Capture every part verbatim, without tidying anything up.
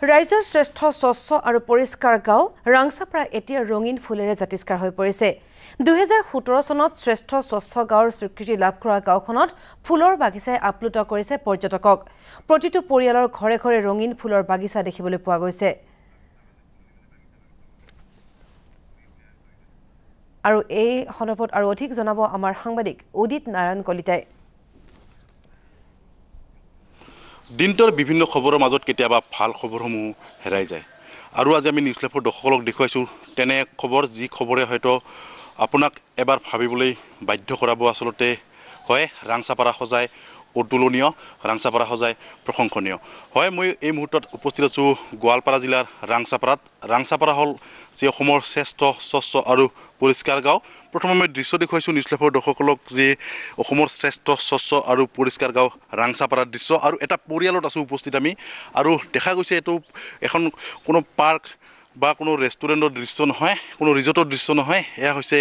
ৰাইজৰ শ্ৰেষ্ঠ স্বচ্ছ আৰু পৰিষ্কাৰ গাঁও ৰাংচাপাৰা এতিয়া ৰঙীন ফুলেৰে জাতিষ্কাৰ হৈ পৰিছে। দুই হাজাৰ সোতৰ চনত শ্ৰেষ্ঠ স্বচ্ছ গাঁৱৰ স্বীকৃতি লাভ কৰা গাঁওখনত ফুলৰ বাগিচাই আপ্লুত কৰিছে পৰ্যটকক। প্ৰতিটো পৰিয়ালৰ ঘৰে ঘৰে ৰঙীন ফুলৰ বাগিচা দেখিবলৈ পোৱা গৈছে। আৰু এই সন্দৰ্ভত আৰু অধিক জনাব আমাৰ সাংবাদিক উদিত নাৰায়ণ কলিতাই। দিনটোৰ বিভিন্ন খবৰৰ মাজত কেতিয়াবা ভাল খবৰসমূহ হেৰাই যায় আৰু আজি আমি নিউজ লাইভৰ দৰ্শকক দেখুৱাইছোঁ তেনে খবৰ যি খবৰে হয়তো আপোনাক এবাৰ ভাবিবলৈ বাধ্য কৰাব। আচলতে হয় ৰাংচাপাৰা সজাই অতুলনীয়, ৰাংচাপাৰা সজাই প্ৰশংসনীয়। হয়, মই এই মুহূৰ্তত উপস্থিত আছোঁ গোৱালপাৰা জিলাৰ ৰাংচাপাৰাত। ৰাংচাপাৰা হ'ল যি অসমৰ শ্ৰেষ্ঠ স্বচ্ছ আৰু পৰিষ্কাৰ গাঁও। প্ৰথমে মই দৃশ্য দেখুৱাইছোঁ নিউজ লাইভৰ দৰ্শকসকলক যে অসমৰ শ্ৰেষ্ঠ স্বচ্ছ আৰু পৰিষ্কাৰ গাঁও ৰাংচাপাৰাৰ দৃশ্য, আৰু এটা পৰিয়ালত আছোঁ উপস্থিত আমি, আৰু দেখা গৈছে এইটো এখন কোনো পাৰ্ক বা কোনো ৰেষ্টুৰেণ্টৰ দৃশ্য নহয়, কোনো ৰিজৰ্টৰ দৃশ্য নহয়। এয়া হৈছে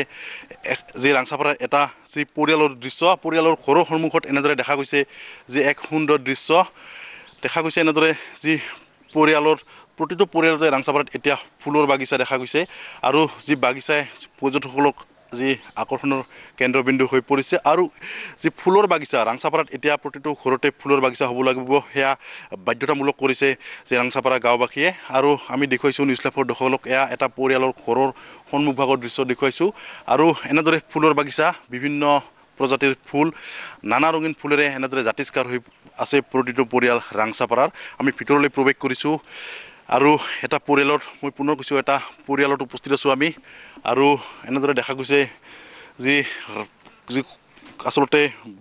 যি ৰাংচাপাৰাৰ এটা যি পৰিয়ালৰ দৃশ্য। পৰিয়ালৰ ঘৰৰ সন্মুখত এনেদৰে দেখা গৈছে যে এক সুন্দৰ দৃশ্য দেখা গৈছে। এনেদৰে যি পৰিয়ালৰ প্ৰতিটো পৰিয়ালতে ৰাংচাপাৰাত এতিয়া ফুলৰ বাগিচা দেখা গৈছে, আৰু যি বাগিচাই পৰ্যটকসকলক যি আকৰ্ষণৰ কেন্দ্ৰবিন্দু হৈ পৰিছে। আৰু যি ফুলৰ বাগিচা ৰাংচাপাৰাত এতিয়া প্ৰতিটো ঘৰতে ফুলৰ বাগিচা হ'ব লাগিব, সেয়া বাধ্যতামূলক কৰিছে যে ৰাংচাপাৰা গাঁওবাসীয়ে। আৰু আমি দেখুৱাইছোঁ নিউজ লাইভৰ দৰ্শকসকলক এয়া এটা পৰিয়ালৰ ঘৰৰ সন্মুখভাগৰ দৃশ্য দেখুৱাইছোঁ। আৰু এনেদৰে ফুলৰ বাগিচা, বিভিন্ন প্ৰজাতিৰ ফুল, নানা ৰঙীন ফুলেৰে এনেদৰে জাতিষ্কাৰ হৈ আছে প্ৰতিটো পৰিয়াল ৰাংচাপাৰাৰ। আমি ভিতৰলৈ প্ৰৱেশ কৰিছোঁ আৰু এটা পৰিয়ালত মই পুনৰ কৈছোঁ এটা পৰিয়ালত উপস্থিত আছোঁ আমি। আৰু এনেদৰে দেখা গৈছে যি যি আচলতে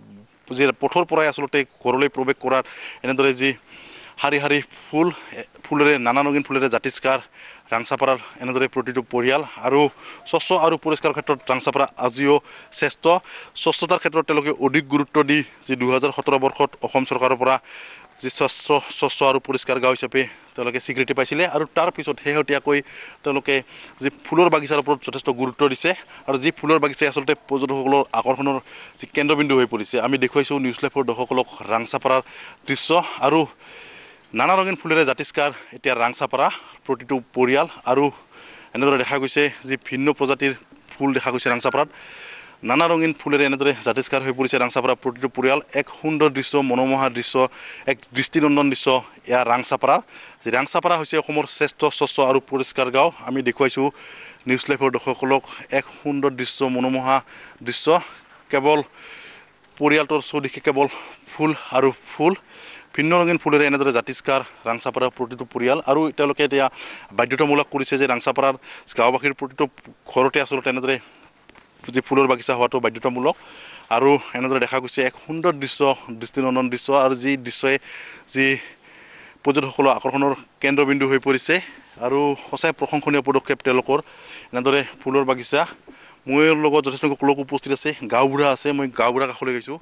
যি পথৰ পৰাই আচলতে ঘৰলৈ প্ৰৱেশ কৰাৰ এনেদৰে যি শাৰী শাৰী ফুল ফুলেৰে নানা ৰঙীন ফুলেৰে জাতিষ্কাৰ ৰাংচাপাৰাৰ এনেদৰে প্ৰতিটো পৰিয়াল। আৰু স্বচ্ছ আৰু পৰিষ্কাৰ ক্ষেত্ৰত ৰাংচাপাৰা আজিও শ্ৰেষ্ঠ। স্বচ্ছতাৰ ক্ষেত্ৰত তেওঁলোকে অধিক গুৰুত্ব দি যি দুহেজাৰ সোতৰ বৰ্ষত অসম চৰকাৰৰ পৰা যি স্বচ্ছ স্বচ্ছ আৰু পৰিষ্কাৰ গাঁও হিচাপে তেওঁলোকে স্বীকৃতি পাইছিলে, আৰু তাৰপিছত শেহতীয়াকৈ তেওঁলোকে যি ফুলৰ বাগিচাৰ ওপৰত যথেষ্ট গুৰুত্ব দিছে, আৰু যি ফুলৰ বাগিচাই আচলতে পৰ্যটকসকলৰ আকৰ্ষণৰ যি কেন্দ্ৰবিন্দু হৈ পৰিছে। আমি দেখুৱাইছোঁ নিউজ লাইভৰ দৰ্শকসকলক ৰাংচাপাৰাৰ দৃশ্য, আৰু নানা ৰঙীন ফুলেৰে জাতিষ্কাৰ এতিয়া ৰাংচাপাৰা প্ৰতিটো পৰিয়াল। আৰু এনেদৰে দেখা গৈছে যি ভিন্ন প্ৰজাতিৰ ফুল দেখা গৈছে ৰাংচাপাৰাত, নানা ৰঙীন ফুলেৰে এনেদৰে জাতিষ্কাৰ হৈ পৰিছে ৰাংচাপাৰা প্ৰতিটো পৰিয়াল। এক সুন্দৰ দৃশ্য, মনোমোহা দৃশ্য, এক দৃষ্টিনন্দন দৃশ্য এয়া ৰাংচাপাৰাৰ। ৰাংচাপাৰা হৈছে অসমৰ শ্ৰেষ্ঠ স্বচ্ছ আৰু পৰিষ্কাৰ গাঁও। আমি দেখুৱাইছোঁ নিউজ লাইভৰ দৰ্শকসকলক এক সুন্দৰ দৃশ্য, মনোমোহা দৃশ্য। কেৱল পৰিয়ালটোৰ চৌদিশে কেৱল ফুল আৰু ফুল, ভিন্ন ৰঙীন ফুলেৰে এনেদৰে জাতিষ্কাৰ ৰাংচাপাৰাৰ প্ৰতিটো পৰিয়াল। আৰু তেওঁলোকে এতিয়া বাধ্যতামূলক কৰিছে যে ৰাংচাপাৰাৰ গাঁওবাসীৰ প্ৰতিটো ঘৰতে আচলতে এনেদৰে যি ফুলৰ বাগিচা হোৱাটো বাধ্যতামূলক। আৰু এনেদৰে দেখা গৈছে এক সুন্দৰ দৃশ্য, দৃষ্টিনন্দন দৃশ্য, আৰু যি দৃশ্যই যি পৰ্যটকসকলৰ আকৰ্ষণৰ কেন্দ্ৰবিন্দু হৈ পৰিছে। আৰু সঁচাই প্ৰশংসনীয় পদক্ষেপ তেওঁলোকৰ এনেদৰে ফুলৰ বাগিচা। মোৰ লগত যথেষ্ট লোক উপস্থিত আছে, গাঁওবুঢ়া আছে, মই গাঁওবুঢ়াৰ কাষলৈ গৈছোঁ।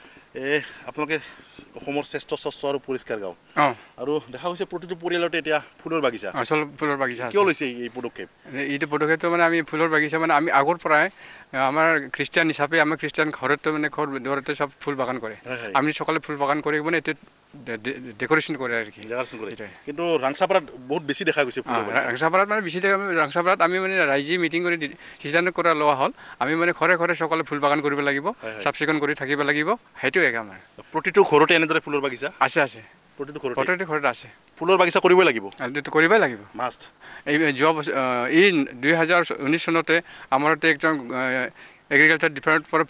এই আপোনালোকে অসমৰ শ্ৰেষ্ঠ স্বচ্ছ আৰু পৰিষ্কাৰ গাঁও, আৰু দেখা গৈছে প্ৰতিটো পৰিয়ালতে এতিয়া ফুলৰ বাগিচা। আচল ফুলৰ বাগিচা কিয় লৈছে এই পদক্ষেপ? এইটো পদক্ষেপটো মানে আমি ফুলৰ বাগিচা মানে আমি আগৰ পৰাই আমাৰ খ্ৰীষ্টিয়ান হিচাপে আমাৰ খ্ৰীষ্টিয়ান ঘৰতে মানে ঘৰ দুৱাৰতে সব ফুল বাগান কৰে। আমি সকলে ফুল বাগান কৰি মানে এইটো ডেকোৰেশ্যন কৰে আৰু কি। কিন্তু ৰাংচাপাৰাত বহুত বেছি দেখা গৈছে। ৰাংচাপাৰাত মানে বেছি দেখা ৰাংচাপাৰাত আমি মানে ৰাইজে মিটিং কৰি সিদ্ধান্ত কৰা লোৱা হ'ল আমি মানে ঘৰে ঘৰে সকলে ফুল বাগান কৰিব লাগিব, চাফ চিকুণ কৰি থাকিব লাগিব। সেইটোৱে আমাৰ প্ৰতিটো ঘৰতে এনেদৰে ফুলৰ বাগিচা আছে আছে প্ৰতিটো ঘৰতে প্ৰতিটো ঘৰতে আছে। ফুলৰ বাগিচা কৰিবই লাগিব, এইটো কৰিবই লাগিব মাষ্ট। এই যোৱা বছৰ এই দুই হাজাৰ ঊনৈছ চনতে আমাৰ একজন এগ্ৰিকালচাৰ ডিপাৰ্টমেণ্টৰ পৰা